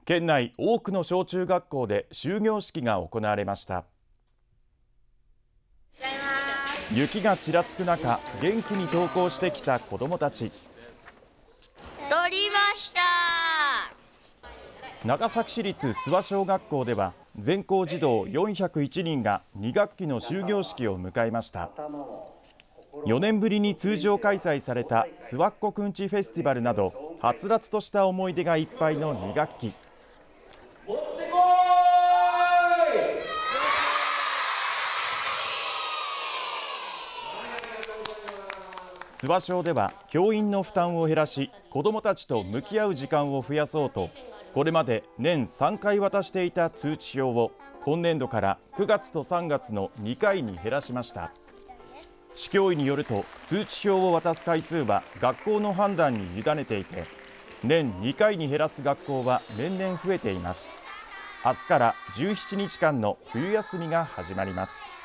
県内多くの小中学校で終業式が行われました。雪がちらつく中、元気に登校してきた子どもたち。 取りました。 長崎市立諏訪小学校では全校児童401人が2学期の終業式を迎えました。4年ぶりに通常開催された諏訪っ子くんちフェスティバルなど、はつらつとした思い出がいっぱいの2学期。諏訪小では教員の負担を減らし、子どもたちと向き合う時間を増やそうと、これまで年3回渡していた通知表を今年度から9月と3月の2回に減らしました。市教委によると、通知表を渡す回数は学校の判断に委ねていて、年2回に減らす学校は年々増えています。明日から17日間の冬休みが始まります。